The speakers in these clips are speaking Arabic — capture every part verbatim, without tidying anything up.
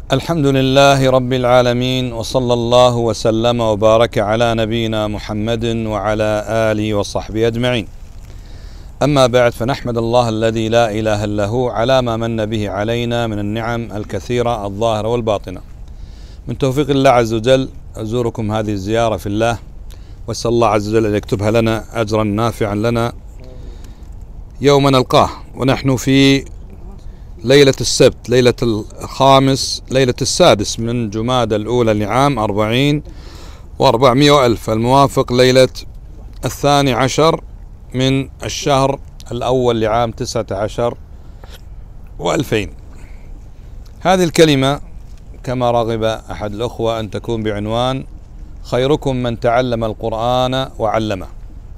الحمد لله رب العالمين، وصلى الله وسلم وبارك على نبينا محمد وعلى آله وصحبه أجمعين. أما بعد، فنحمد الله الذي لا إله إلا هو على ما من به علينا من النعم الكثيرة الظاهرة والباطنة. من توفيق الله عز وجل أزوركم هذه الزيارة في الله، وأسأل الله عز وجل أن يكتبها لنا أجرا نافعا لنا يوم نلقاه، ونحن في ليلة السبت، ليلة الخامس، ليلة السادس من جمادى الأولى لعام أربعين وأربعمائة وألف، الموافق ليلة الثاني عشر من الشهر الأول لعام تسعة عشر وألفين. هذه الكلمة كما رغب أحد الأخوة أن تكون بعنوان خيركم من تعلم القرآن وعلمه.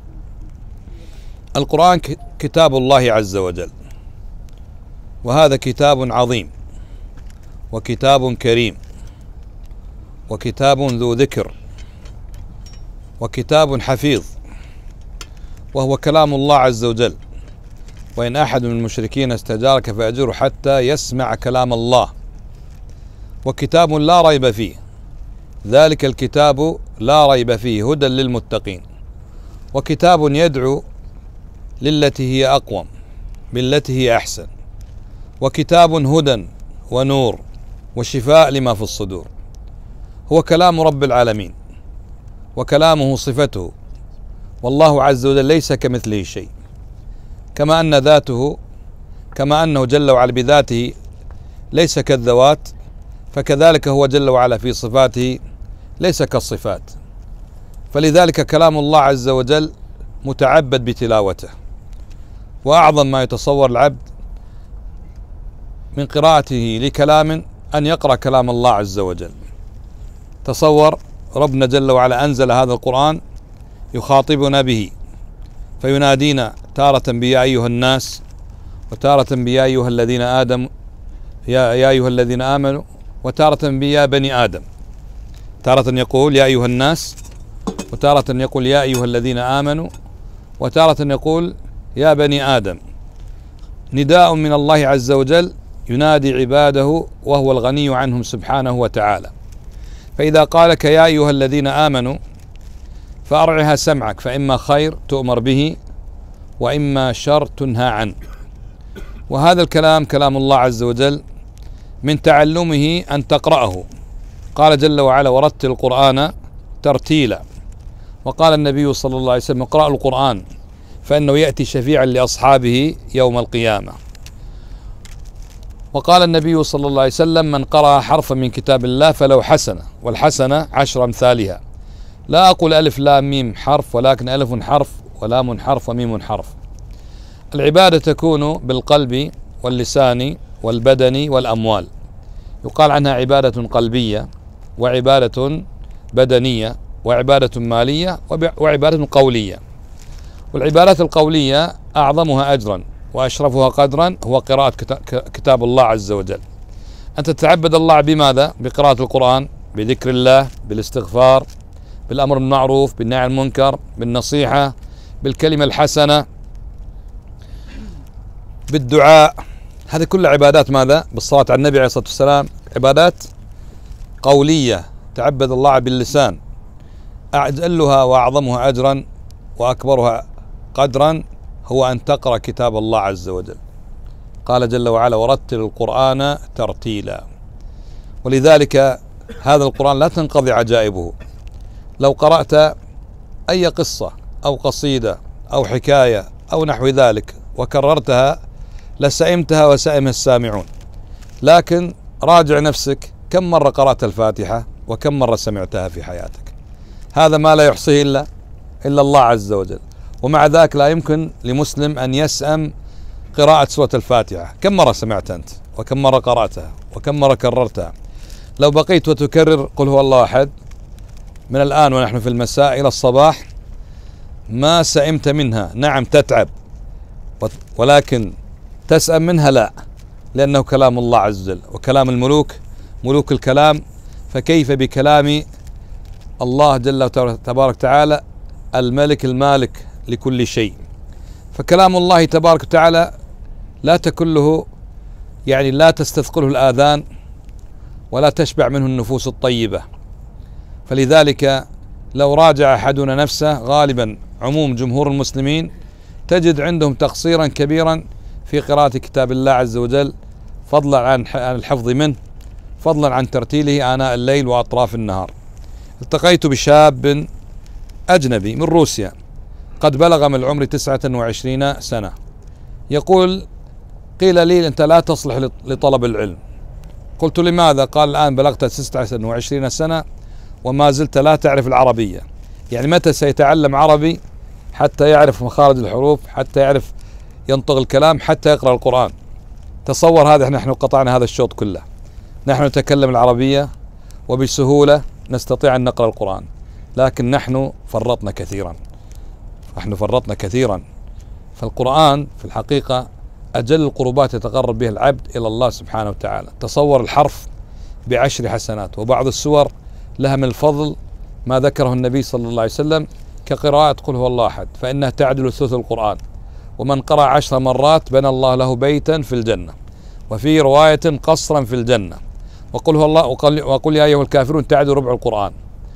القرآن كتاب الله عز وجل، وهذا كتاب عظيم وكتاب كريم وكتاب ذو ذكر وكتاب حفيظ، وهو كلام الله عز وجل. وإن أحد من المشركين استجارك فأجره حتى يسمع كلام الله، وكتاب لا ريب فيه، ذلك الكتاب لا ريب فيه هدى للمتقين، وكتاب يدعو للتي هي أقوم بالتي هي أحسن، وكتاب هدى ونور وشفاء لما في الصدور. هو كلام رب العالمين، وكلامه صفته، والله عز وجل ليس كمثله شيء، كما أن ذاته كما أنه جل وعلا بذاته ليس كالذوات، فكذلك هو جل وعلا في صفاته ليس كالصفات. فلذلك كلام الله عز وجل متعبد بتلاوته، وأعظم ما يتصور العبد من قراءته لكلام أن يقرأ كلام الله عز وجل. تصور ربنا جل وعلا أنزل هذا القرآن يخاطبنا به، فينادينا تارة بيا أيها الناس، وتارة بيا أيها الذين آدم يا, يا أيها الذين آمنوا، وتارة بيا بني آدم. تارة يقول يا أيها الناس، وتارة يقول يا أيها الذين آمنوا، وتارة يقول يا بني آدم. نداء من الله عز وجل ينادي عباده وهو الغني عنهم سبحانه وتعالى. فإذا قالك يا أيها الذين آمنوا فأرعها سمعك، فإما خير تؤمر به وإما شر تنهى عنه. وهذا الكلام كلام الله عز وجل، من تعلمه أن تقرأه. قال جل وعلا ورتل القرآن ترتيلا. وقال النبي صلى الله عليه وسلم اقرأوا القرآن فإنه يأتي شفيعا لأصحابه يوم القيامة. وقال النبي صلى الله عليه وسلم من قرأ حرفا من كتاب الله فله حسنة، والحسنة عشر أمثالها. لا أقول ألف لام ميم حرف، ولكن ألف حرف ولام حرف وميم حرف. العبادة تكون بالقلب واللسان والبدن والأموال. يقال عنها عبادة قلبية، وعبادة بدنية، وعبادة مالية، وعبادة قولية. والعبادات القولية أعظمها أجرا وأشرفها قدرا هو قراءة كتاب الله عز وجل. أن تتعبد الله بماذا؟ بقراءة القرآن، بذكر الله، بالاستغفار، بالأمر بالمعروف، بالنهي عن المنكر، بالنصيحة، بالكلمة الحسنة، بالدعاء. هذه كلها عبادات ماذا؟ بالصلاة على النبي عليه الصلاة والسلام، عبادات قولية تعبد الله باللسان. أجلها وأعظمها أجرا وأكبرها قدرا هو أن تقرأ كتاب الله عز وجل. قال جل وعلا ورتل القرآن ترتيلا. ولذلك هذا القرآن لا تنقضي عجائبه. لو قرأت أي قصة أو قصيدة أو حكاية أو نحو ذلك وكررتها لسئمتها وسئم السامعون. لكن راجع نفسك، كم مرة قرأت الفاتحة وكم مرة سمعتها في حياتك؟ هذا ما لا يحصيه إلا إلا الله عز وجل. ومع ذلك لا يمكن لمسلم أن يسأم قراءة سورة الفاتحة. كم مرة سمعت أنت؟ وكم مرة قرأتها؟ وكم مرة كررتها؟ لو بقيت وتكرر قل هو الله أحد من الآن ونحن في المساء إلى الصباح ما سئمت منها. نعم تتعب، ولكن تسأم منها لا، لأنه كلام الله عز وجل، وكلام الملوك ملوك الكلام، فكيف بكلام الله جل تبارك وتعالى الملك المالك لكل شيء. فكلام الله تبارك وتعالى لا تكله يعني لا تستثقله الآذان ولا تشبع منه النفوس الطيبة. فلذلك لو راجع أحدنا نفسه، غالبا عموم جمهور المسلمين تجد عندهم تقصيرا كبيرا في قراءة كتاب الله عز وجل، فضلا عن الحفظ منه، فضلا عن ترتيله آناء الليل وأطراف النهار. التقيت بشاب أجنبي من روسيا قد بلغ من العمر تسعة وعشرين سنة، يقول: قيل لي أنت لا تصلح لطلب العلم. قلت: لماذا؟ قال: الآن بلغت تسعة وعشرين سنة وما زلت لا تعرف العربية. يعني متى سيتعلم عربي حتى يعرف مخارج الحروف، حتى يعرف ينطق الكلام، حتى يقرأ القرآن؟ تصور هذا، نحن قطعنا هذا الشوط كله، نحن نتكلم العربية وبسهولة نستطيع أن نقرأ القرآن، لكن نحن فرطنا كثيرا، نحن فرطنا كثيرا. فالقرآن في الحقيقة أجل القربات يتقرب بها العبد إلى الله سبحانه وتعالى. تصور الحرف بعشر حسنات، وبعض السور لها من الفضل ما ذكره النبي صلى الله عليه وسلم كقراءة قل هو الله أحد، فإنها تعدل ثلث القرآن، ومن قرأ عشر مرات بنى الله له بيتا في الجنة، وفي رواية قصرا في الجنة. وقل هو الله وقل, وقل يا أيها الكافرون تعدل ربع القرآن،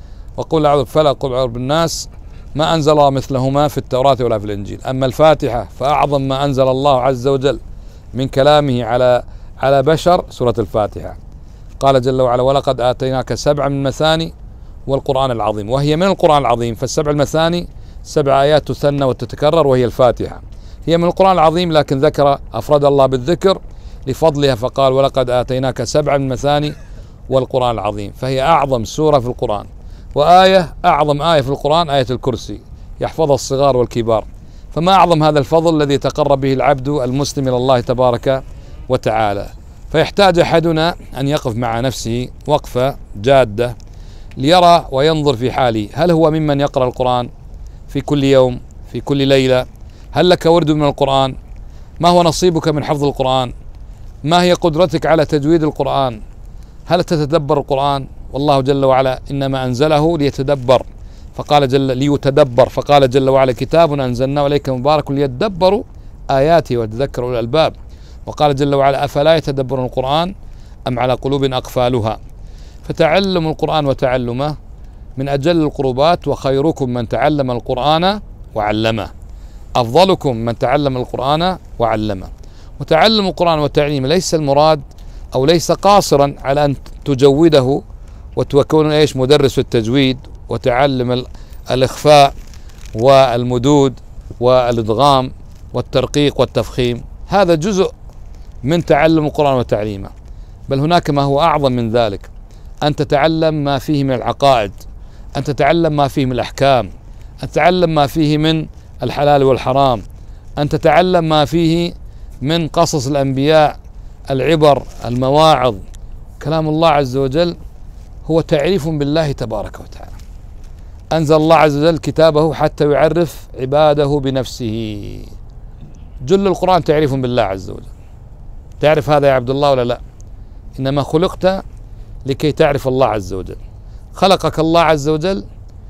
وقل أعوذ فلا قل أعوذ بالناس ما أنزل الله مثلهما في التوراة ولا في الإنجيل. أما الفاتحة فأعظم ما أنزل الله عز وجل من كلامه على على بشر سورة الفاتحة. قال جل وعلا: ولقد آتيناك سبعا من المثاني والقرآن العظيم، وهي من القرآن العظيم. فالسبع المثاني سبع آيات تثنى وتتكرر، وهي الفاتحة هي من القرآن العظيم، لكن ذكر أفرد الله بالذكر لفضلها فقال: ولقد آتيناك سبعا من المثاني والقرآن العظيم. فهي أعظم سورة في القرآن، وآية أعظم آية في القرآن آية الكرسي يحفظها الصغار والكبار. فما أعظم هذا الفضل الذي يتقرب به العبد المسلم إلى الله تبارك وتعالى. فيحتاج أحدنا أن يقف مع نفسه وقفة جادة ليرى وينظر في حاله، هل هو ممن يقرأ القرآن في كل يوم في كل ليلة؟ هل لك ورد من القرآن؟ ما هو نصيبك من حفظ القرآن؟ ما هي قدرتك على تجويد القرآن؟ هل تتدبر القرآن؟ والله جل وعلا إنما أنزله ليتدبر، فقال جل ليتدبر فقال جل وعلا: كتاب أنزلناه إليك مبارك ليتدبروا آياته ويتذكروا أولي الألباب. وقال جل وعلا: أفلا يتدبرون القرآن أم على قلوب أقفالها. فتعلم القرآن وتعلمه من أجل القربات، وخيركم من تعلم القرآن وعلمه، أفضلكم من تعلم القرآن وعلمه. وتعلم القرآن وتعليمه ليس المراد أو ليس قاصرا على أن تجوده وتكون ايش مدرس التجويد وتعلم الإخفاء والمدود والإدغام والترقيق والتفخيم، هذا جزء من تعلم القرآن وتعليمه. بل هناك ما هو أعظم من ذلك، أن تتعلم ما فيه من العقائد، أن تتعلم ما فيه من الأحكام، أن تتعلم ما فيه من الحلال والحرام، أن تتعلم ما فيه من قصص الأنبياء، العبر، المواعظ. كلام الله عز وجل هو تعريف بالله تبارك وتعالى. أنزل الله عز وجل كتابه حتى يعرف عباده بنفسه. جل القرآن تعريف بالله عز وجل. تعرف هذا يا عبد الله ولا لا؟ إنما خلقت لكي تعرف الله عز وجل. خلقك الله عز وجل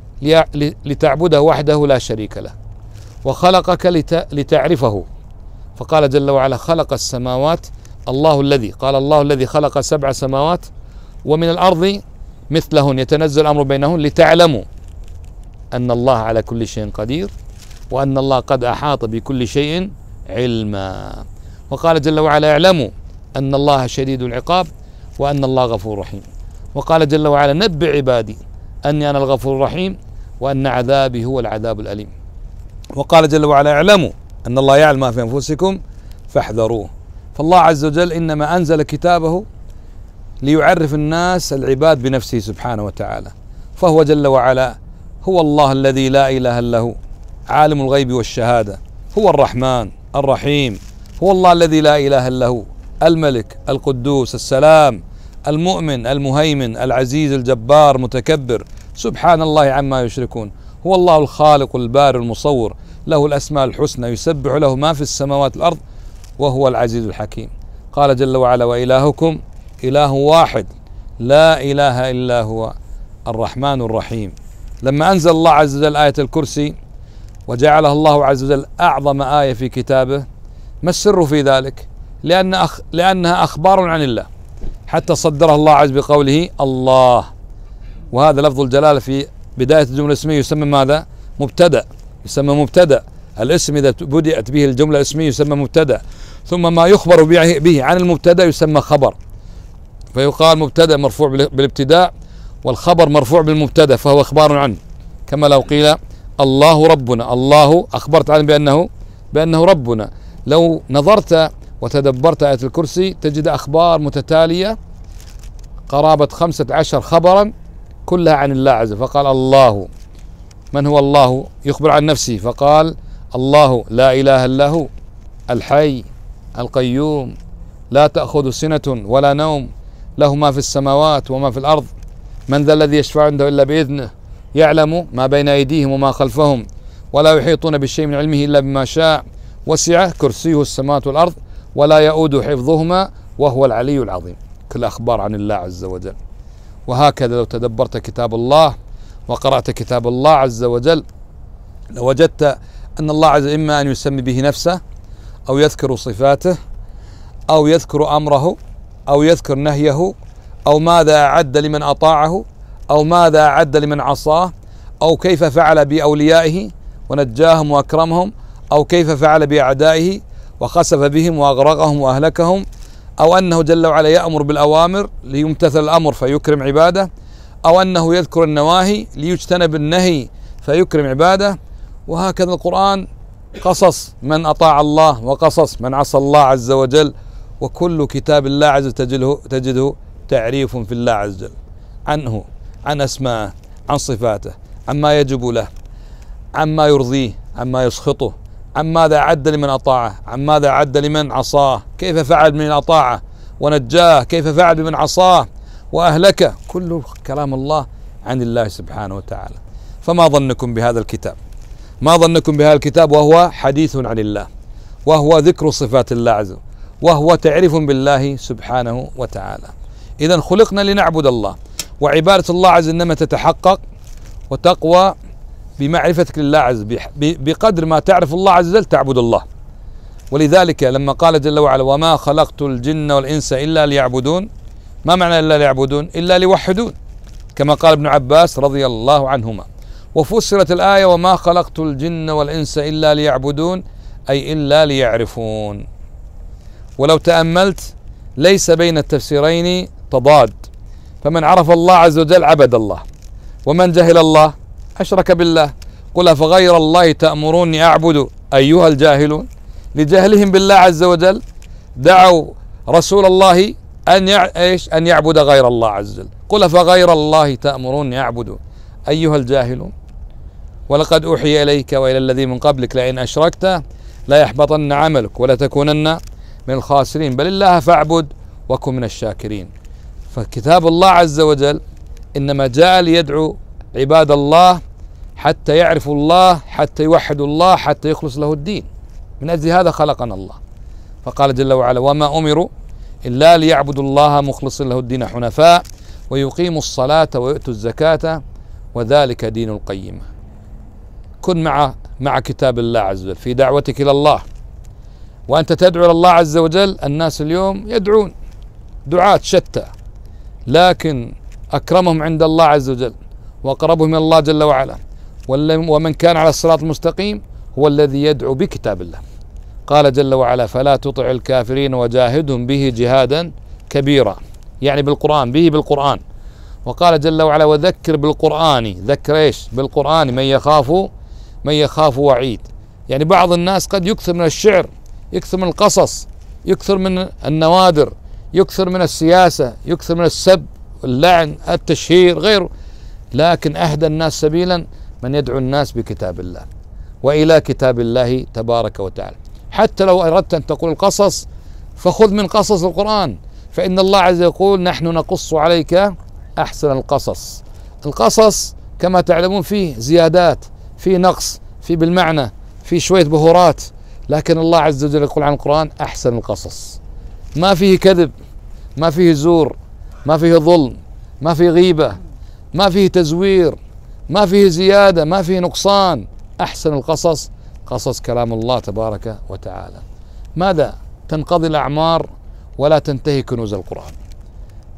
لتعبده وحده لا شريك له، وخلقك لتعرفه. فقال جل وعلا: خلق السماوات الله الذي قال الله الذي خلق سبع سماوات ومن الأرض مثلهن يتنزل الأمر بينهن لتعلموا أن الله على كل شيء قدير وأن الله قد أحاط بكل شيء علما. وقال جل وعلا: اعلموا أن الله شديد العقاب وأن الله غفور رحيم. وقال جل وعلا: نبئ عبادي أني أنا الغفور الرحيم وأن عذابي هو العذاب الأليم. وقال جل وعلا: اعلموا أن الله يعلم ما في أنفسكم فاحذروه. فالله عز وجل إنما أنزل كتابه ليعرف الناس العباد بنفسه سبحانه وتعالى. فهو جل وعلا هو الله الذي لا إله إلا هو، عالم الغيب والشهادة، هو الرحمن الرحيم، هو الله الذي لا إله إلا هو، الملك القدوس السلام المؤمن المهيمن العزيز الجبار متكبر، سبحان الله عما يشركون. هو الله الخالق البارئ المصور، له الأسماء الحسنى، يسبح له ما في السماوات والأرض وهو العزيز الحكيم. قال جل وعلا: وإلهكم إله واحد لا إله إلا هو الرحمن الرحيم. لما أنزل الله عز وجل آية الكرسي وجعلها الله عز وجل أعظم آية في كتابه، ما السر في ذلك؟ لأن أخ... لأنها أخبار عن الله. حتى صدره الله عز بقوله الله، وهذا لفظ الجلالة في بداية الجملة الاسمية يسمى ماذا؟ مبتدأ، يسمى مبتدأ. الاسم إذا بدأت به الجملة الاسمية يسمى مبتدأ، ثم ما يخبر به عن المبتدأ يسمى خبر، فيقال مبتدأ مرفوع بالابتداء، والخبر مرفوع بالمبتدأ فهو إخبار عنه، كما لو قيل الله ربنا، الله أخبرت عنه بأنه بأنه ربنا. لو نظرت وتدبرت آية الكرسي تجد أخبار متتالية قرابة خمسة عشر خبرا كلها عن الله عز وجل. فقال الله، من هو الله؟ يخبر عن نفسه فقال الله لا إله إلا هو الحي القيوم لا تأخذ سنة ولا نوم له ما في السماوات وما في الأرض من ذا الذي يشفع عنده إلا بإذنه يعلم ما بين أيديهم وما خلفهم ولا يحيطون بالشيء من علمه إلا بما شاء وسع كرسيه السماوات والأرض ولا يؤود حفظهما وهو العلي العظيم. كل أخبار عن الله عز وجل. وهكذا لو تدبرت كتاب الله وقرأت كتاب الله عز وجل لوجدت أن الله عز وجل إما أن يسمي به نفسه أو يذكر صفاته أو يذكر أمره أو يذكر نهيه أو ماذا أعد لمن أطاعه أو ماذا أعد لمن عصاه أو كيف فعل بأوليائه ونجاهم وأكرمهم أو كيف فعل بأعدائه وخسف بهم وأغرقهم وأهلكهم أو أنه جل وعلا يأمر بالأوامر ليمتثل الأمر فيكرم عباده أو أنه يذكر النواهي ليجتنب النهي فيكرم عباده. وهكذا القرآن قصص من أطاع الله وقصص من عصى الله عز وجل. وكل كتاب الله عز وجل تجده, تجده تعريف في الله عز وجل عنه، عن أسماءه، عن صفاته، عما يجب له، عما يرضيه، عما يسخطه، عن ماذا أعد لمن أطاعه، عن ماذا أعد لمن عصاه، كيف فعل من أطاعه ونجاه، كيف فعل بمن عصاه وأهلكه. كل كلام الله عن الله سبحانه وتعالى. فما ظنكم بهذا الكتاب؟ ما ظنكم بهذا الكتاب وهو حديث عن الله، وهو ذكر صفات الله عز وجل، وهو تعريف بالله سبحانه وتعالى. إذن خلقنا لنعبد الله، وعبادة الله عز وجل إنما تتحقق وتقوى بمعرفتك لله عز وجل. بقدر ما تعرف الله عز وجل تعبد الله. ولذلك لما قال جل وعلا وما خلقت الجن والإنس إلا ليعبدون، ما معنى إلا ليعبدون؟ إلا ليوحدون، كما قال ابن عباس رضي الله عنهما. وفسرت الآية وما خلقت الجن والإنس إلا ليعبدون أي إلا ليعرفون. ولو تأملت ليس بين التفسيرين تضاد، فمن عرف الله عز وجل عبد الله، ومن جهل الله أشرك بالله. قل فغير الله تأمروني أعبد أيها الجاهلون. لجهلهم بالله عز وجل دعوا رسول الله أن ايش أن يعبد غير الله عز وجل. قل فغير الله تأمروني أعبد أيها الجاهلون. ولقد أوحي إليك وإلى الذي من قبلك لئن أشركت لا يحبطن عملك ولا تكونن من الخاسرين بل الله فاعبد وكن من الشاكرين. فكتاب الله عز وجل إنما جاء ليدعو عباد الله حتى يعرفوا الله، حتى يوحدوا الله، حتى يخلص له الدين. من أجل هذا خلقنا الله. فقال جل وعلا وما أمروا إلا ليعبدوا الله مخلصين له الدين حنفاء ويقيموا الصلاة ويؤتوا الزكاة وذلك دين القيمة. كن مع مع كتاب الله عز وجل في دعوتك إلى الله، وأنت تدعو إلى الله عز وجل. الناس اليوم يدعون دعاة شتى، لكن أكرمهم عند الله عز وجل وأقربهم من الله جل وعلا ومن كان على الصراط المستقيم هو الذي يدعو بكتاب الله. قال جل وعلا فلا تطع الكافرين وجاهدهم به جهادا كبيرا، يعني بالقرآن، به بالقرآن. وقال جل وعلا وذكر بالقرآن، ذكر ايش؟ بالقرآن من يخاف من يخاف وعيد. يعني بعض الناس قد يكثر من الشعر، يكثر من القصص، يكثر من النوادر، يكثر من السياسة، يكثر من السب، اللعن، التشهير، غيره. لكن أهدى الناس سبيلا من يدعو الناس بكتاب الله وإلى كتاب الله تبارك وتعالى. حتى لو أردت أن تقول القصص فخذ من قصص القرآن، فإن الله عز وجل يقول نحن نقص عليك أحسن القصص. القصص كما تعلمون فيه زيادات، فيه نقص، فيه بالمعنى، فيه شوية بهورات، لكن الله عز وجل يقول عن القرآن أحسن القصص. ما فيه كذب، ما فيه زور، ما فيه ظلم، ما فيه غيبة، ما فيه تزوير، ما فيه زيادة، ما فيه نقصان. أحسن القصص قصص كلام الله تبارك وتعالى. ماذا؟ تنقضي الأعمار ولا تنتهي كنوز القرآن.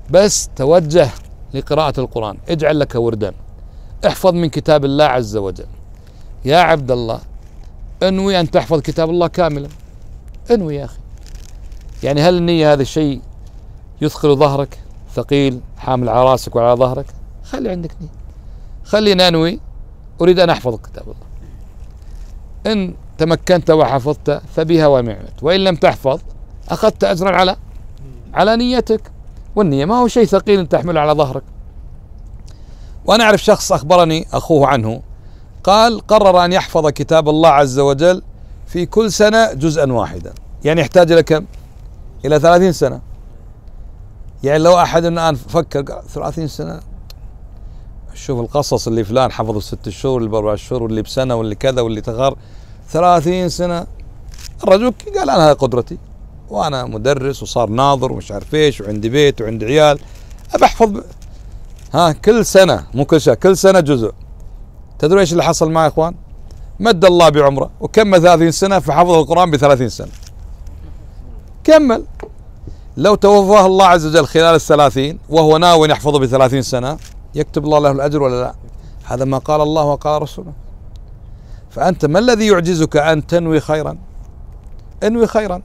بس توجه لقراءة القرآن، اجعل لك وردا، احفظ من كتاب الله عز وجل. يا عبد الله انوي أن تحفظ كتاب الله كاملا، انوي يا أخي. يعني هل النية هذا الشيء يثقل ظهرك ثقيل حامل على راسك وعلى ظهرك؟ خلي عندك نية، خلينا انوي أريد أن أحفظ كتاب الله. إن تمكنت وحفظت فبها ونعمت، وإن لم تحفظ أخذت أجرا على على نيتك، والنية ما هو شيء ثقيل تحمله على ظهرك. وأنا أعرف شخص أخبرني أخوه عنه قال قرر أن يحفظ كتاب الله عز وجل في كل سنة جزءا واحدا، يعني يحتاج إلى كم؟ إلى ثلاثين سنة. يعني لو أحد الآن فكر ثلاثين سنة، شوف القصص اللي فلان حفظ ست شهور اللي بأربع شهور واللي بسنة واللي كذا واللي تغار، ثلاثين سنة. الرجل قال أنا هذه قدرتي، وأنا مدرس وصار ناظر ومش عارف إيش وعندي بيت وعندي عيال، أبى أحفظ ب... ها كل سنة، مو كل شهر، كل سنة جزء. تدرون إيش اللي حصل معي يا إخوان؟ مد الله بعمره وكمل ثلاثين سنة فحفظ القرآن بثلاثين سنة. كمل. لو توفاه الله عز وجل خلال الثلاثين وهو ناوي يحفظه بثلاثين سنة يكتب الله له الأجر ولا لا؟ هذا ما قال الله وقال رسوله. فأنت ما الذي يعجزك أن تنوي خيرا؟ انوي خيرا،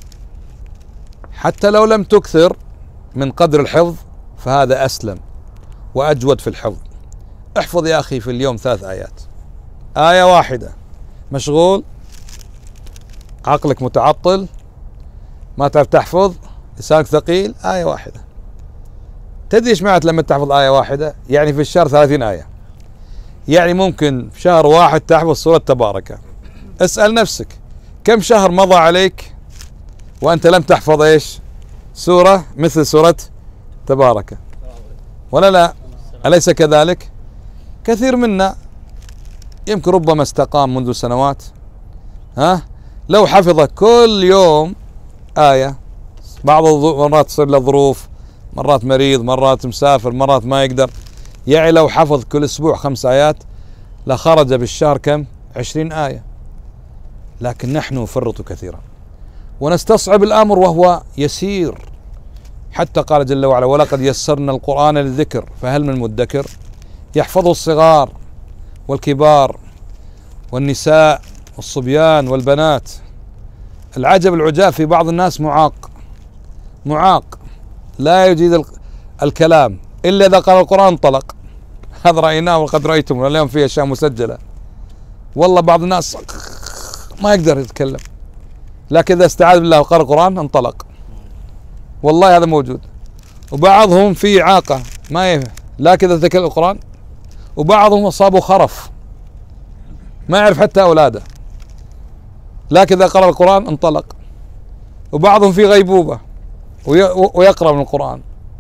حتى لو لم تكثر من قدر الحفظ فهذا أسلم وأجود في الحفظ. احفظ يا أخي في اليوم ثلاث آيات، آية واحدة، مشغول، عقلك متعطل، ما تعرف تحفظ، لسانك ثقيل، آية واحدة. تدري ايش معنات لما تحفظ آية واحدة؟ يعني في الشهر ثلاثين آية، يعني ممكن في شهر واحد تحفظ سورة تبارك. اسأل نفسك كم شهر مضى عليك وأنت لم تحفظ ايش؟ سورة مثل سورة تبارك، ولا لا؟ أليس كذلك؟ كثير منا يمكن ربما استقام منذ سنوات، ها لو حفظ كل يوم آية، بعض المرات تصير له ظروف، مرات مريض، مرات مسافر، مرات ما يقدر، يعني لو حفظ كل أسبوع خمس آيات لخرج بالشهر كم؟ عشرين آية. لكن نحن نفرط كثيرا ونستصعب الأمر وهو يسير، حتى قال جل وعلا ولقد يسرنا القرآن للذكر فهل من مدكر. يحفظه الصغار والكبار والنساء والصبيان والبنات. العجب العجاب في بعض الناس معاق، معاق لا يجيد الكلام إلا إذا قرأ القرآن انطلق. هذا رأيناه وقد رأيتم اليوم في أشياء مسجلة. والله بعض الناس ما يقدر يتكلم، لكن إذا استعاذ بالله وقرأ القرآن انطلق. والله هذا موجود. وبعضهم في إعاقة ما يفهم، لكن إذا تكلم القرآن. وبعضهم أصابوا خرف ما يعرف حتى أولاده، لكن إذا قرأ القرآن انطلق. وبعضهم في غيبوبة ويقرأ من القرآن.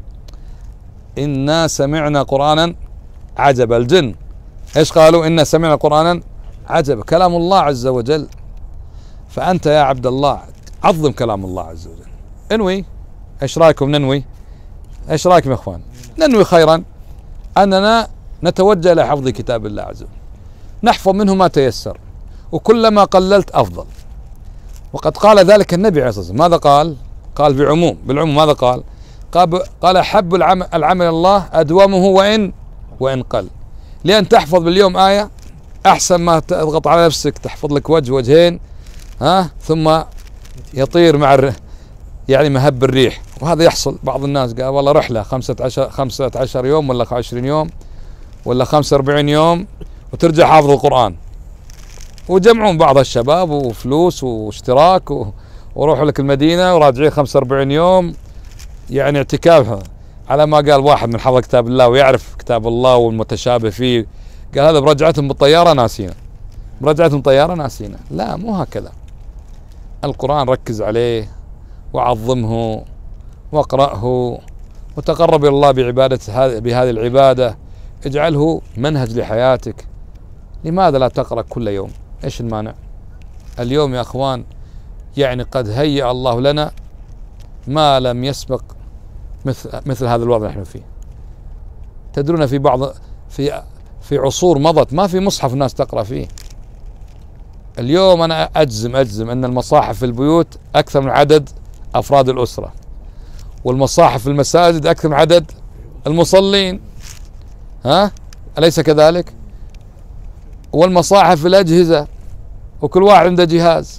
إنا سمعنا قرآنا عجبا. الجن إيش قالوا؟ إنا سمعنا قرآنا عجبا، كلام الله عز وجل. فأنت يا عبد الله عظم كلام الله عز وجل، انوي. إيش رأيكم ننوي؟ إيش رأيكم يا إخوان؟ ننوي خيرا أننا نتوجه إلى حفظ كتاب الله عز وجل، نحفظ منه ما تيسر، وكلما قللت أفضل. وقد قال ذلك النبي عليه الصلاة والسلام. ماذا قال؟ قال بعموم، بالعموم ماذا قال؟ قال أحب العمل, العمل الله أدومه وإن وإن قل. لأن تحفظ باليوم آية أحسن ما تضغط على نفسك تحفظ لك وجه وجهين، ها ثم يطير مع الر... يعني مهب الريح. وهذا يحصل. بعض الناس قال والله رحلة خمسة عشر خمسة عشر يوم ولا عشرين يوم ولا خمسة وأربعين يوم وترجع حافظ القرآن، وجمعون بعض الشباب وفلوس واشتراك و... وروحوا لك المدينة وراجعين خمسة وأربعين يوم، يعني اعتكاف على ما قال واحد من حفظ كتاب الله ويعرف كتاب الله والمتشابه فيه، قال هذا برجعتهم بالطيارة ناسينا، برجعتهم طيارة ناسينا. لا، مو هكذا. القرآن ركز عليه وعظمه واقرأه وتقرب إلى الله بعبادة بهذه العبادة، اجعله منهج لحياتك. لماذا لا تقرأ كل يوم؟ ايش المانع؟ اليوم يا اخوان يعني قد هيأ الله لنا ما لم يسبق مثل مثل هذا الوضع نحن فيه. تدرون في بعض في في عصور مضت ما في مصحف الناس تقرأ فيه. اليوم انا اجزم اجزم ان المصاحف في البيوت اكثر من عدد افراد الاسرة، والمصاحف في المساجد أكثر من عدد المصلين، ها أليس كذلك؟ والمصاحف في الأجهزة، وكل واحد عنده جهاز،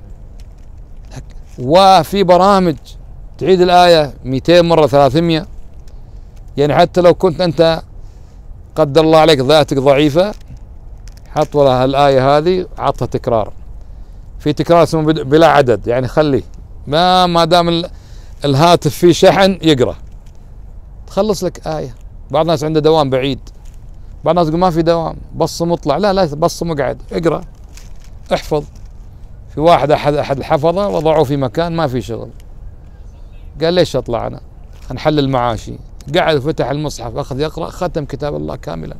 وفي برامج تعيد الآية مئتين مرة ثلاثمئة. يعني حتى لو كنت أنت قدر الله عليك ذاتك ضعيفة، حط وراها الآية هذه عطها تكرار، في تكرار اسمه بلا عدد، يعني خلي ما ما دام الهاتف فيه شحن يقرأ، تخلص لك آية. بعض الناس عنده دوام بعيد، بعض الناس يقول ما في دوام، بصم واطلع، لا لا بصم واقعد اقرأ احفظ. في واحد أحد أحد الحفظة وضعوه في مكان ما في شغل، قال ليش أطلع أنا، نحلل معاشي، قعد وفتح المصحف أخذ يقرأ، ختم كتاب الله كاملا.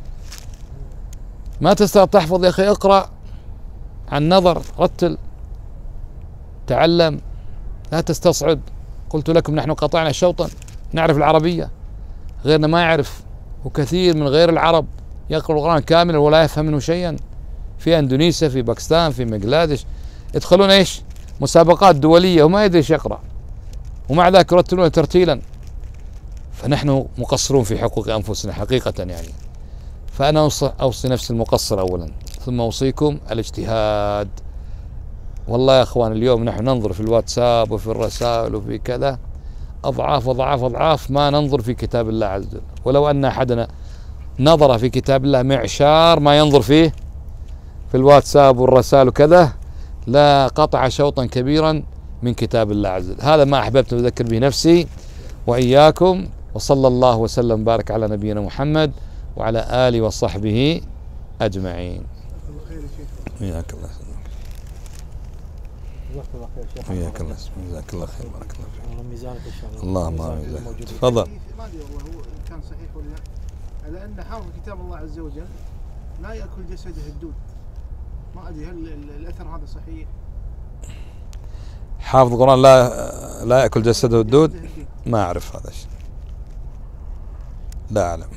ما تستطيع تحفظ يا أخي، اقرأ عن نظر، رتل، تعلم، لا تستصعب. قلت لكم نحن قطعنا شوطا، نعرف العربية، غيرنا ما يعرف، وكثير من غير العرب يقرأ القرآن كاملا ولا يفهم منه شيئا. في اندونيسيا، في باكستان، في بنغلاديش يدخلون ايش؟ مسابقات دولية وما يدري ايش يقرأ، ومع ذلك يرتلون ترتيلا. فنحن مقصرون في حقوق انفسنا حقيقة يعني. فأنا أوصي نفسي المقصر أولا، ثم أوصيكم الاجتهاد. والله يا أخوان اليوم نحن ننظر في الواتساب وفي الرسائل وفي كذا أضعاف أضعاف أضعاف ما ننظر في كتاب الله عز وجل. ولو أن أحدنا نظر في كتاب الله معشار ما ينظر فيه في الواتساب والرسائل وكذا، لا قطع شوطا كبيرا من كتاب الله عز وجل. هذا ما أحببت أذكر به نفسي وإياكم، وصلى الله وسلم وبارك على نبينا محمد وعلى آله وصحبه أجمعين. وياك الله وياك الله جزاك الله خير، بارك الله فيك. ميزانك ان شاء الله. اللهم امين. تفضل. ما ادري والله هو كان صحيح ولا، لان حافظ كتاب الله عز وجل لا ياكل جسده الدود. ما ادري هل الاثر هذا صحيح؟ حافظ القرآن لا لا ياكل جسده الدود؟ ما اعرف هذا الشيء، لا اعلم.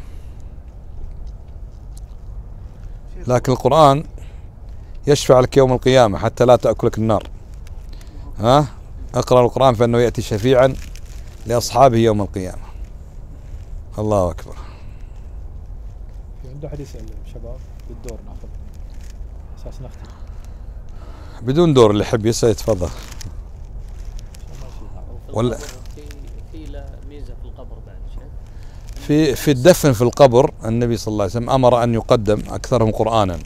لكن القرآن يشفع لك يوم القيامة حتى لا تأكلك النار. ها؟ اقرأ القرآن فإنه يأتي شفيعا لأصحابه يوم القيامة. الله أكبر. في عنده أحد يسأل شباب بالدور ناخذ أساس نختم. بدون دور، اللي يحب يسأل يتفضل. ولا في له ميزة في القبر بعد شيء؟ في في الدفن في القبر النبي صلى الله عليه وسلم أمر أن يقدم أكثرهم قرآنا.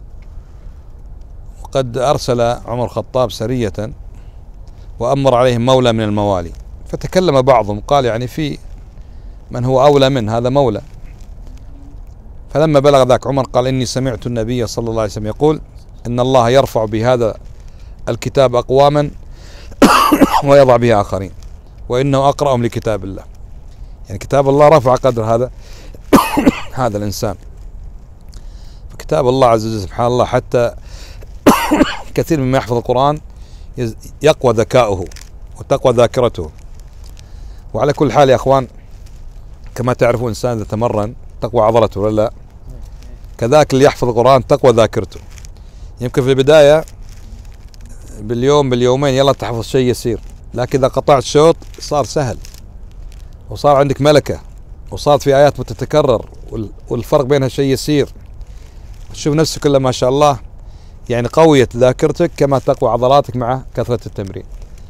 وقد أرسل عمر الخطاب سرية وأمر عليهم مولى من الموالي، فتكلم بعضهم قال يعني في من هو أولى منه، هذا مولى. فلما بلغ ذاك عمر قال إني سمعت النبي صلى الله عليه وسلم يقول إن الله يرفع بهذا الكتاب أقواما ويضع به آخرين، وإنه أقرأهم لكتاب الله. يعني كتاب الله رفع قدر هذا هذا الإنسان. فكتاب الله عز وجل سبحان الله حتى كثير مما يحفظ القرآن يقوى ذكاؤه وتقوى ذاكرته. وعلى كل حال يا أخوان، كما تعرفون إنسان إذا تمرن تقوى عضلته ولا لا؟ كذاك اللي يحفظ القرآن تقوى ذاكرته. يمكن في البداية باليوم باليومين يلا تحفظ شيء يسير، لكن إذا قطعت شوط صار سهل، وصار عندك ملكة، وصارت في آيات متتكرر والفرق بينها شيء يسير. تشوف نفسك كله ما شاء الله يعني قويت ذاكرتك كما تقوى عضلاتك مع كثرة التمرين.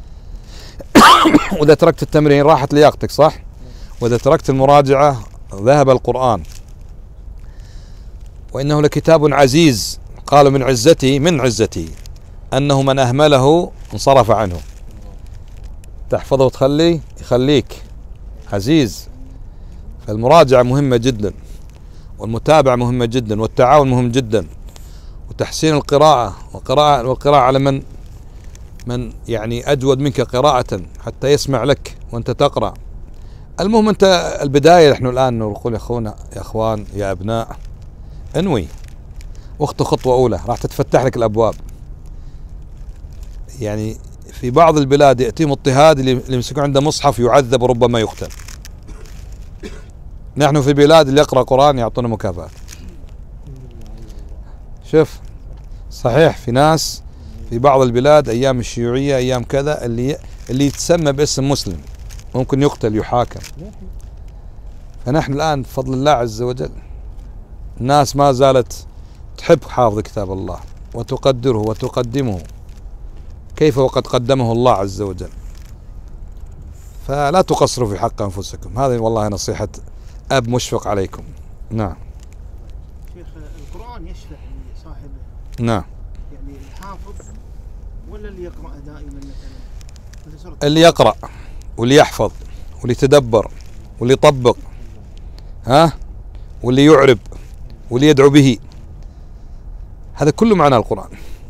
وإذا تركت التمرين راحت لياقتك، صح؟ وإذا تركت المراجعة ذهب القرآن. وإنه لكتاب عزيز، قالوا من عزته من عزته أنه من أهمله انصرف عنه. تحفظه وتخليه يخليك عزيز. فالمراجعة مهمة جدا، والمتابعة مهمة جدا، والتعاون مهم جدا، وتحسين القراءة وقراءة والقراءة على من من يعني أجود منك قراءة حتى يسمع لك وأنت تقرأ. المهم أنت البداية، نحن الآن نقول يا أخونا يا أخوان يا أبناء انوي واخطو خطوة أولى راح تتفتح لك الأبواب. يعني في بعض البلاد يأتيهم اضطهاد، اللي يمسكون عنده مصحف يعذب وربما يقتل. نحن في بلاد اللي يقرأ قرآن يعطونه مكافآت. شوف صحيح في ناس في بعض البلاد أيام الشيوعية أيام كذا اللي اللي يتسمى باسم مسلم ممكن يقتل يحاكم. فنحن الآن بفضل الله عز وجل الناس ما زالت تحب حافظ كتاب الله وتقدره وتقدمه، كيف وقد قدمه الله عز وجل. فلا تقصروا في حق أنفسكم، هذه والله نصيحة أب مشفق عليكم. نعم. شيخ القرآن يشفع لصاحبه. نعم. يعني الحافظ ولا اللي يقرأ دائما مثلا؟ اللي يقرأ واللي يحفظ واللي يتدبر واللي يطبق، ها، واللي يعرب واللي يدعو به، هذا كله معنى القرآن.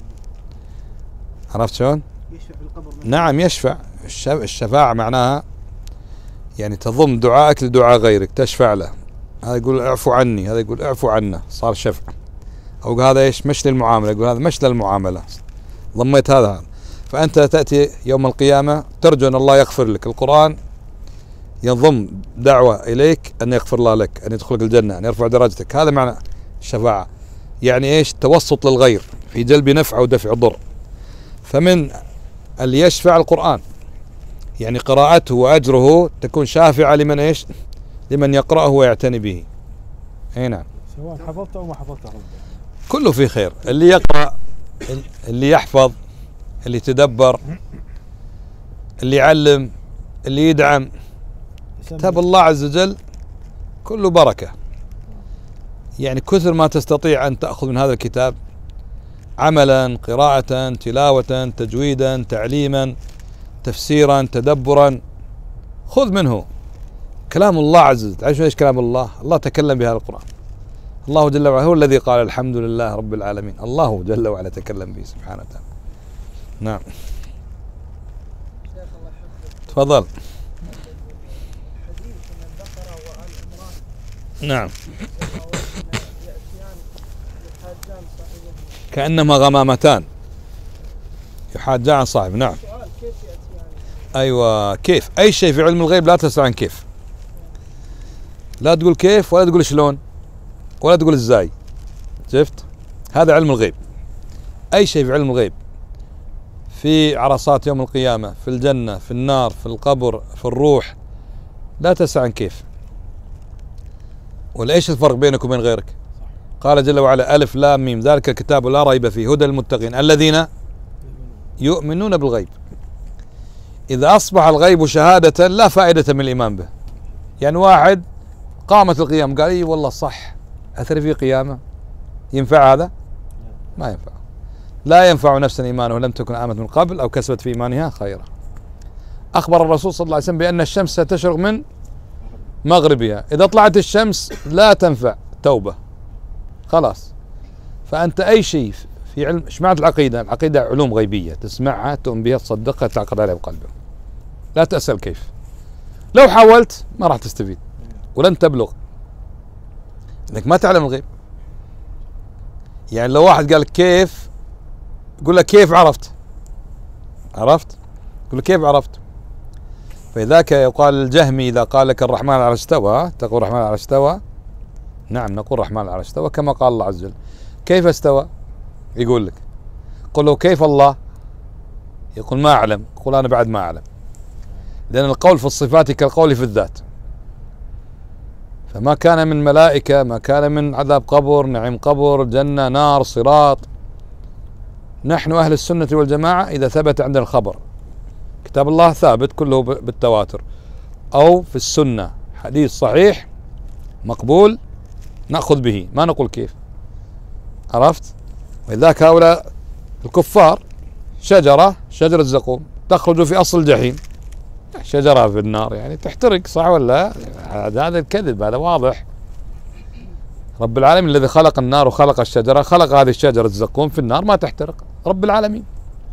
عرفت شلون؟ يشفع في القبر. نعم يشفع. الشفاعة معناها يعني تضم دعائك لدعاء غيرك، تشفع له. هذا يقول اعفو عني، هذا يقول اعفو عنه، صار شفع. أو هذا ايش؟ مش للمعاملة، يقول هذا مش للمعاملة، ضميت هذا. فأنت تأتي يوم القيامة ترجو أن الله يغفر لك. القرآن ينضم دعوة إليك أن يغفر الله لك، أن يدخلك الجنة، أن يرفع درجتك. هذا معنى الشفاعة. يعني ايش؟ توسط للغير في جلب نفع أو دفع ضر. فمن اللي يشفع القرآن، يعني قراءته وأجره تكون شافعة لمن ايش؟ لمن يقرأه ويعتني به. اي نعم. سواء حفظته أو ما حفظته كله في خير. اللي يقرأ، اللي يحفظ، اللي يتدبر، اللي يعلم، اللي يدعم كتاب الله عز وجل كله بركة. يعني كثر ما تستطيع أن تأخذ من هذا الكتاب عملا، قراءة، تلاوة، تجويدا، تعليما، تفسيرا، تدبرا، خذ منه. كلام الله عز وجل. تعرف ايش كلام الله؟ الله تكلم بهذا القرآن. الله جل وعلا هو الذي قال الحمد لله رب العالمين. الله جل وعلا تكلم به سبحانه وتعالى. نعم. تفضل. نعم. كأنما غمامتان يحاجان صاحب. نعم. أيوة. كيف؟ أي شيء في علم الغيب لا تسأل عن كيف. لا تقول كيف ولا تقول شلون ولا تقول ازاي. شفت؟ هذا علم الغيب. أي شيء في علم الغيب، في عرصات يوم القيامة، في الجنة، في النار، في القبر، في الروح، لا تسأل عن كيف. ولا ايش الفرق بينك وبين غيرك؟ قال جل وعلا ألف لام ميم ذلك الكتاب لا ريب فيه هدى للمتقين الذين يؤمنون بالغيب. إذا أصبح الغيب شهادة لا فائدة من الإيمان به. يعني واحد قامت القيامة قال إي والله صح، أثر في قيامة، ينفع هذا؟ ما ينفع. لا ينفع نفسا إيمانه لم تكن آمنت من قبل أو كسبت في إيمانها خيرا. أخبر الرسول صلى الله عليه وسلم بأن الشمس ستشرق من مغربها، إذا طلعت الشمس لا تنفع توبة، خلاص. فأنت أي شيء في علم، ايش معنى العقيدة؟ العقيدة علوم غيبية تسمعها تؤمن بها تصدقها تعقد عليها بقلبك، لا تسأل كيف. لو حاولت ما راح تستفيد ولن تبلغ، انك ما تعلم الغيب. يعني لو واحد قال كيف، قول له كيف عرفت؟ عرفت؟ قول له كيف عرفت؟ فذاك يقال الجهمي إذا قال لك الرحمن على استوى، تقول الرحمن على استوى؟ نعم نقول الرحمن على استوى كما قال الله عز وجل. كيف استوى؟ يقول لك. قل له كيف الله؟ يقول ما أعلم. قل أنا بعد ما أعلم، لأن القول في الصفات كالقول في الذات. فما كان من ملائكة، ما كان من عذاب قبر، نعيم قبر، جنة، نار، صراط. نحن أهل السنة والجماعة إذا ثبت عندنا الخبر، كتاب الله ثابت كله بالتواتر أو في السنة حديث صحيح مقبول نأخذ به، ما نقول كيف. عرفت؟ ولذلك هؤلاء الكفار شجرة شجرة زقوم تخرج في أصل الجحيم، شجرة في النار يعني تحترق، صح ولا؟ هذا الكذب، هذا واضح. رب العالمين الذي خلق النار وخلق الشجرة خلق هذه الشجرة الزقوم في النار ما تحترق، رب العالمين.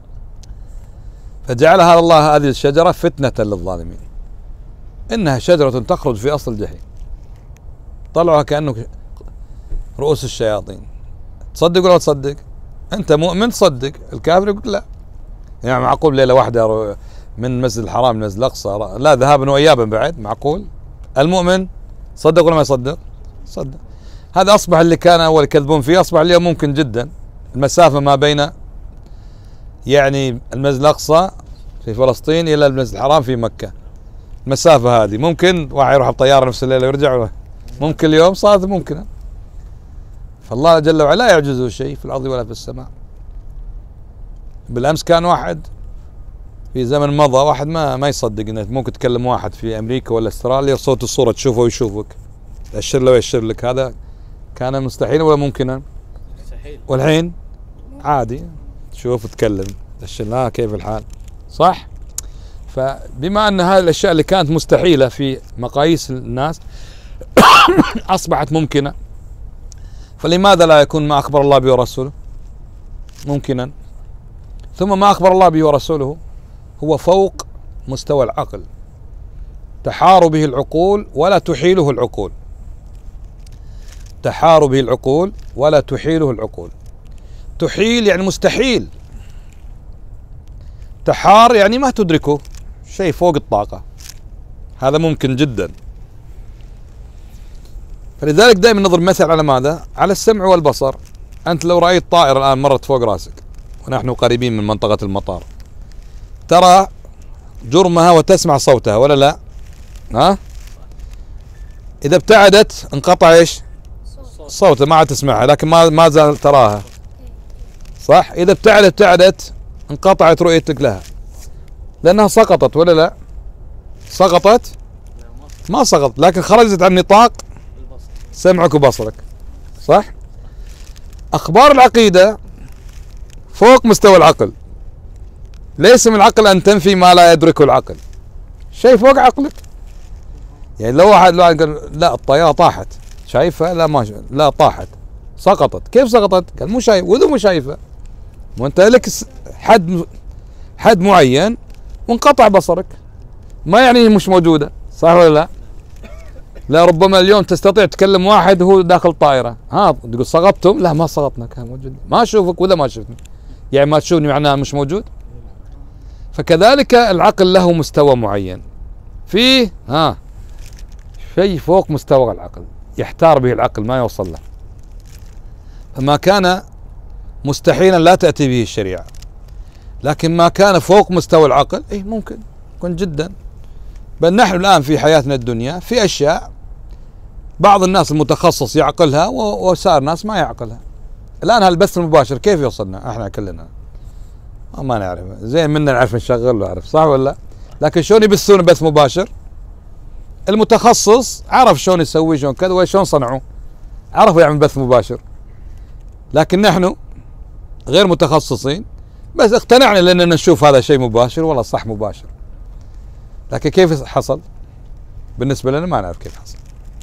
فجعلها الله هذه الشجرة فتنة للظالمين، إنها شجرة تخرج في أصل الجحيم، طلعها كأنه رؤوس الشياطين. تصدق ولا تصدق؟ أنت مؤمن تصدق، الكافر يقول لا. يعني معقول ليلة واحدة من مسجد الحرام للمسجد الأقصى، لا ذهابا وإيابا بعد، معقول؟ المؤمن صدق ولا ما يصدق؟ صدق. هذا أصبح اللي كان أول يكذبون فيه أصبح اليوم ممكن جدا. المسافة ما بين يعني المسجد الأقصى في فلسطين إلى المسجد الحرام في مكة المسافة هذه ممكن واحد يروح بطيارة نفس الليلة ويرجع له. ممكن اليوم صارت ممكنة. فالله جل وعلا لا يعجزه شيء في الأرض ولا في السماء. بالأمس كان واحد في زمن مضى، واحد ما ما يصدق انك ممكن تكلم واحد في امريكا ولا استراليا صوت الصورة تشوفه ويشوفك، تأشر له ويأشر لك. هذا كان مستحيل ولا ممكنا؟ مستحيل. والحين عادي تشوف وتكلم تأشر له كيف الحال، صح؟ فبما ان هذه الاشياء اللي كانت مستحيلة في مقاييس الناس اصبحت ممكنة، فلماذا لا يكون ما اخبر الله به ورسوله ممكنا؟ ثم ما اخبر الله به ورسوله هو فوق مستوى العقل، تحار به العقول ولا تحيله العقول، تحار به العقول ولا تحيله العقول. تحيل يعني مستحيل، تحار يعني ما تدركه، شيء فوق الطاقة. هذا ممكن جدا. فلذلك دائما نضرب مثل على ماذا؟ على السمع والبصر. أنت لو رأيت طائرة الآن مرت فوق راسك ونحن قريبين من منطقة المطار، ترى جرمها وتسمع صوتها ولا لا؟ ها؟ إذا ابتعدت انقطع ايش؟ صوتها، ما عاد تسمعها، لكن ما ما زال تراها. صح؟ إذا ابتعدت ابتعدت انقطعت رؤيتك لها، لأنها سقطت ولا لا؟ سقطت؟ ما سقطت، لكن خرجت عن نطاق سمعك وبصرك. صح؟ أخبار العقيدة فوق مستوى العقل. ليس من العقل أن تنفي ما لا يدركه العقل، شيء فوق عقلك. يعني لو واحد لو قال لا الطيارة طاحت، شايفها؟ لا ما شايف. لا طاحت، سقطت. كيف سقطت؟ قال مو شايف، وإذا مو شايفه وأنت لك حد حد معين وانقطع بصرك، ما يعني مش موجودة. صح ولا لا؟ لا ربما اليوم تستطيع تكلم واحد وهو داخل طائرة، ها تقول سقطتم؟ لا ما سقطنا، كان موجود. ما أشوفك وإذا ما شفتني، يعني ما تشوفني معناها مش موجود. فكذلك العقل له مستوى معين، فيه ها شيء فوق مستوى العقل يحتار به العقل ما يوصل له. فما كان مستحيلا لا تأتي به الشريعة، لكن ما كان فوق مستوى العقل ايه ممكن يكون جدا. بل نحن الآن في حياتنا الدنيا في أشياء بعض الناس المتخصص يعقلها وسائر الناس ما يعقلها. الآن هالبث المباشر كيف يوصلنا احنا كلنا؟ ما نعرف، زين منا نعرف نشغل ونعرف، صح ولا لا؟ لكن شلون يبثون بث مباشر؟ المتخصص عرف شلون يسوي شلون كذا وشلون صنعوا، عرفوا يعمل بث مباشر. لكن نحن غير متخصصين بس اقتنعنا لأننا نشوف هذا شيء مباشر، والله صح مباشر، لكن كيف حصل؟ بالنسبة لنا ما نعرف كيف حصل.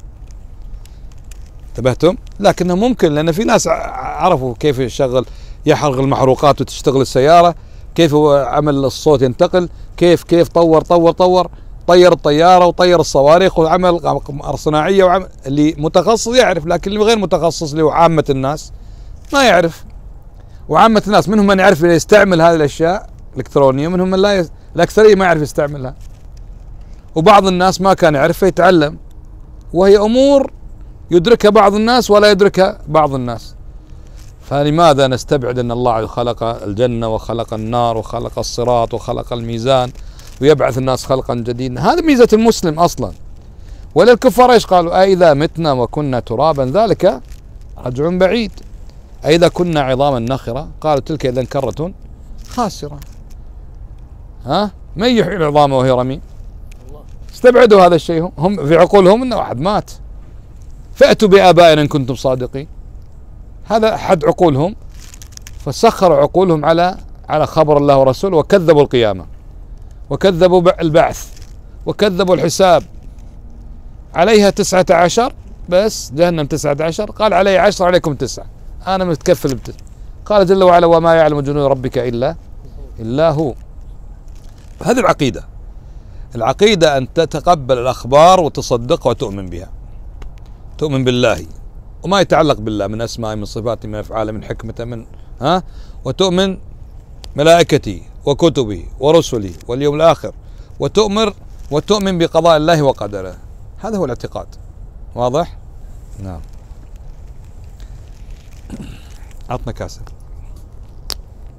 انتبهتم؟ لكنه ممكن، لأن في ناس عرفوا كيف يشغل يحرق المحروقات وتشتغل السيارة، كيف هو عمل الصوت ينتقل، كيف كيف طور طور طور طير الطيارة وطير الصواريخ وعمل أقمار صناعية وعمل. اللي متخصص يعرف، لكن اللي غير متخصص اللي هو عامة الناس ما يعرف. وعامة الناس منهم من يعرف يستعمل هذه الأشياء الإلكترونية، منهم من لا ي... الأكثرية ما يعرف يستعملها. وبعض الناس ما كان يعرف يتعلم، وهي أمور يدركها بعض الناس ولا يدركها بعض الناس. فلماذا نستبعد أن الله خلق الجنة وخلق النار وخلق الصراط وخلق الميزان ويبعث الناس خلقا جديدا؟ هذا ميزة المسلم أصلا. وللكفار ايش قالوا؟ أئذا متنا وكنا ترابا ذلك رجع بعيد. أئذا كنا عظاما نخرة قالوا تلك إذا كرة خاسرة. ها من يحيي العظام وهي رميم؟ استبعدوا هذا الشيء. هم في عقولهم أن واحد مات، فأتوا بآبائنا إن كنتم صادقين. هذا حد عقولهم، فسخروا عقولهم على على خبر الله ورسوله، وكذبوا القيامة وكذبوا البعث وكذبوا الحساب. عليها تسعة عشر، بس جهنم تسعة عشر، قال علي عشر عليكم تسعة، أنا متكفل بتسعة. قال جل وعلا وما يعلم جنود ربك إلا إلا هو. هذه العقيدة. العقيدة أن تتقبل الأخبار وتصدقها وتؤمن بها، تؤمن بالله وما يتعلق بالله من أسماء من صفات من أفعال من حكمة من ها، وتؤمن ملائكته وكتبه ورسله واليوم الآخر، وتؤمر وتؤمن بقضاء الله وقدره. هذا هو الاعتقاد. واضح؟ نعم. عطنا كاسة.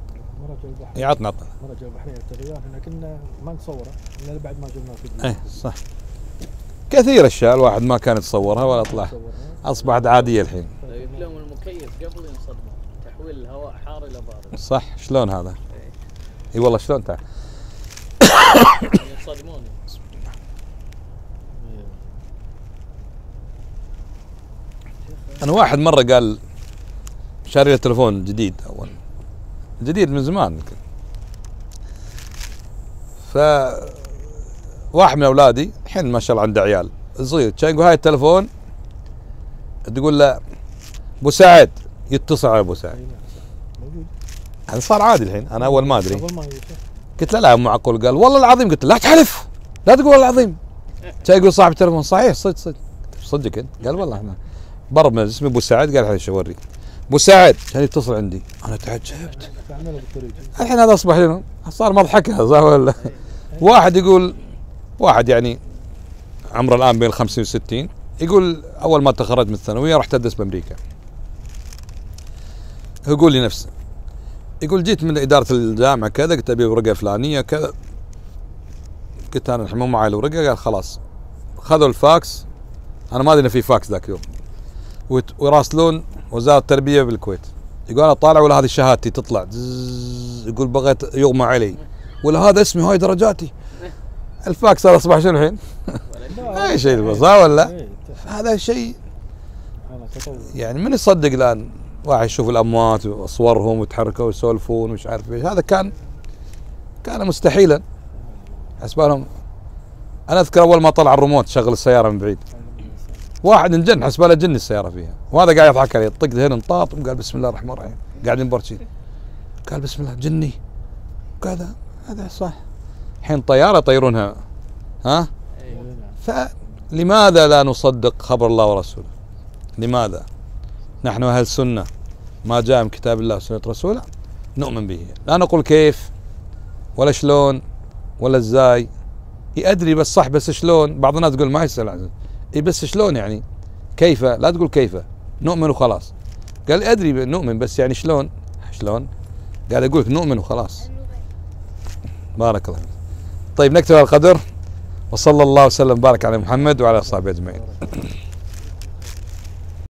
مرة جو البحرين. يعطنا عطنا. مرة جو البحرين التغيير احنا كنا ما نصوره الا بعد ما جبناه في ايه صح. كثير اشياء الواحد ما كان يتصورها ولا طلع اصبحت عاديه الحين. طيب لهم المكيف قبل ينصدموا تحويل الهواء حار الى بارد. صح شلون هذا؟ اي والله شلون تعال. ينصدمون. انا واحد مره قال شاري له تليفون جديد اول جديد من زمان يمكن. ف واحد من اولادي الحين ما شاء الله عنده عيال صغير كان يقول هاي التليفون تقول له ابو سعد يتصل على ابو سعد. موجود. هذا صار عادي الحين انا اول ما ادري. قبل ما يشوف. قلت له لا معقول قال والله العظيم قلت له لا تحلف لا تقول والله العظيم. كان يقول صاحب التليفون صحيح صدق صدق صدقك انت؟ قال والله احنا برا من اسمي ابو سعد قال الحين اوريك ابو سعد كان يتصل عندي انا تعجبت. تعمله بالطريق. الحين هذا اصبح لنا صار مضحكه صح ولا؟ واحد يقول واحد يعني عمره الان بين خمسين وستين يقول اول ما تخرجت من الثانويه رحت ادرس بامريكا. يقول لي نفسه يقول جيت من اداره الجامعه كذا قلت ابي ورقه فلانيه كذا قلت انا الحين مو معي الورقه قال خلاص خذوا الفاكس انا ما ادري انه في فاكس ذاك اليوم ويراسلون وزاره التربيه بالكويت يقول انا طالع ولا هذه شهادتي تطلع يقول بغيت يغمى علي ولا هذا اسمي هاي درجاتي. الفاكس هذا اصبح شنو الحين؟ اي شيء صح ولا؟ هذا شيء يعني من يصدق الان واحد يشوف الاموات وصورهم ويتحركوا ويسولفون ومش عارف ايش هذا كان كان مستحيلا حسب لهم. انا اذكر اول ما طلع الريموت شغل السياره من بعيد واحد انجن حسب له جن السياره فيها وهذا قاعد يضحك علي طق هنا انطاط وقال بسم الله الرحمن الرحيم قاعدين برشين قال بسم الله جني كذا هذا صح. الحين طياره يطيرونها ها؟ فلماذا لا نصدق خبر الله ورسوله؟ لماذا؟ نحن اهل السنه ما جاء من كتاب الله وسنه رسوله نؤمن به لا نقول كيف ولا شلون ولا ازاي. ادري بس صح بس شلون بعض الناس تقول ما يسال عنه اي بس شلون يعني كيف لا تقول كيف نؤمن وخلاص. قال ادري نؤمن بس يعني شلون شلون قاعد اقول لك نؤمن وخلاص. بارك الله. طيب نكتب القدر وصلى الله وسلم وبارك على محمد وعلى اصحابه اجمعين.